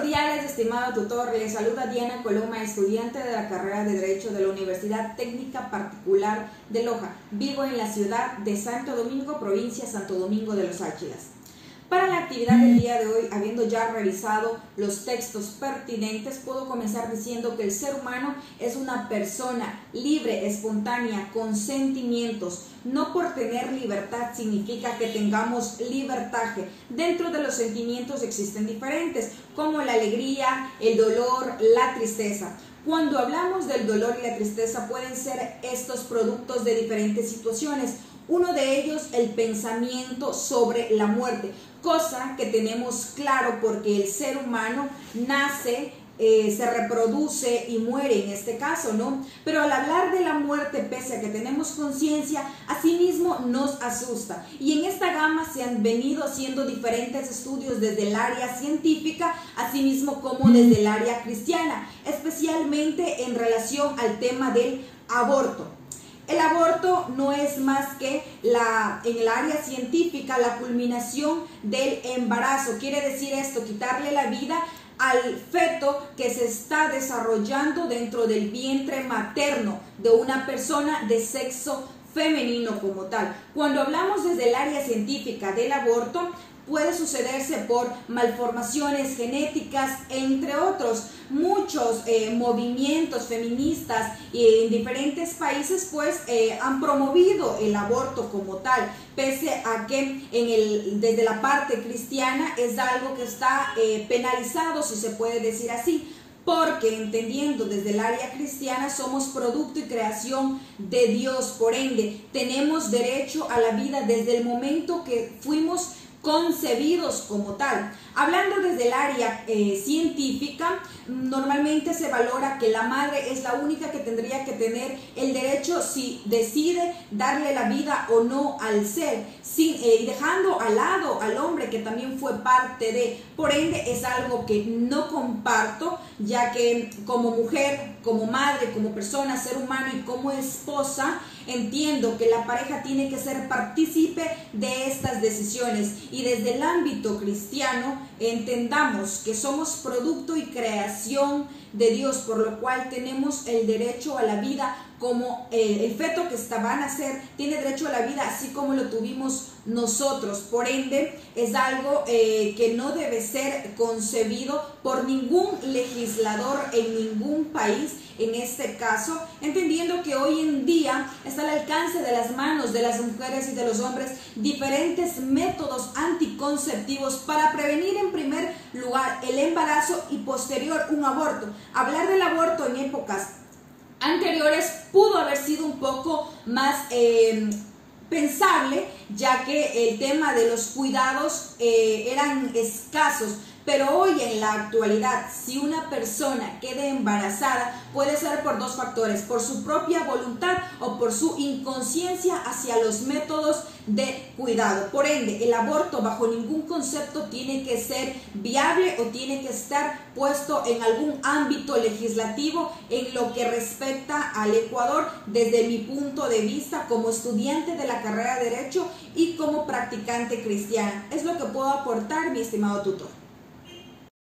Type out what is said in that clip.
cordiales, estimado tutor. Les saluda Diana Coloma, estudiante de la carrera de Derecho de la Universidad Técnica Particular de Loja. Vivo en la ciudad de Santo Domingo, provincia Santo Domingo de los Áchilas. Para la actividad del día de hoy, habiendo ya revisado los textos pertinentes, puedo comenzar diciendo que el ser humano es una persona libre, espontánea, con sentimientos. No por tener libertad significa que tengamos libertaje. Dentro de los sentimientos existen diferentes, como la alegría, el dolor, la tristeza. Cuando hablamos del dolor y la tristeza, pueden ser estos productos de diferentes situaciones. Uno de ellos, el pensamiento sobre la muerte, cosa que tenemos claro porque el ser humano nace, se reproduce y muere en este caso, ¿no? Pero al hablar de la muerte, pese a que tenemos conciencia, asimismo nos asusta. Y en esta gama se han venido haciendo diferentes estudios desde el área científica, asimismo como desde el área cristiana, especialmente en relación al tema del aborto. El aborto no es más que en el área científica la culminación del embarazo. Quiere decir esto, quitarle la vida al feto que se está desarrollando dentro del vientre materno de una persona de sexo femenino como tal. Cuando hablamos desde el área científica del aborto, puede sucederse por malformaciones genéticas, entre otros. Muchos movimientos feministas en diferentes países pues han promovido el aborto como tal, pese a que desde la parte cristiana es algo que está penalizado, si se puede decir así, porque entendiendo desde el área cristiana somos producto y creación de Dios, por ende tenemos derecho a la vida desde el momento que fuimos concebidos como tal. Hablando desde el área científica, normalmente se valora que la madre es la única que tendría que tener el derecho si decide darle la vida o no al ser, dejando al lado al hombre que también fue parte de. Por ende es algo que no comparto, ya que como mujer, como madre, como persona, ser humano y como esposa, entiendo que la pareja tiene que ser partícipe de estas decisiones, y desde el ámbito cristiano entendamos que somos producto y creación de Dios, por lo cual tenemos el derecho a la vida, como el feto que va a nacer tiene derecho a la vida así como lo tuvimos nosotros. Por ende es algo que no debe ser concebido por ningún legislador en ningún país, en este caso, entendiendo que hoy en día está al alcance de las manos de las mujeres y de los hombres diferentes métodos anticonceptivos para prevenir en primer lugar el embarazo y posterior un aborto. Hablar del aborto en épocas anteriores pudo haber sido un poco más pensable, ya que el tema de los cuidados eran escasos. Pero hoy en la actualidad, si una persona queda embarazada, puede ser por dos factores: por su propia voluntad o por su inconsciencia hacia los métodos de cuidado. Por ende, el aborto bajo ningún concepto tiene que ser viable o tiene que estar puesto en algún ámbito legislativo en lo que respecta al Ecuador, desde mi punto de vista como estudiante de la carrera de Derecho y como practicante cristiana. Es lo que puedo aportar, mi estimado tutor.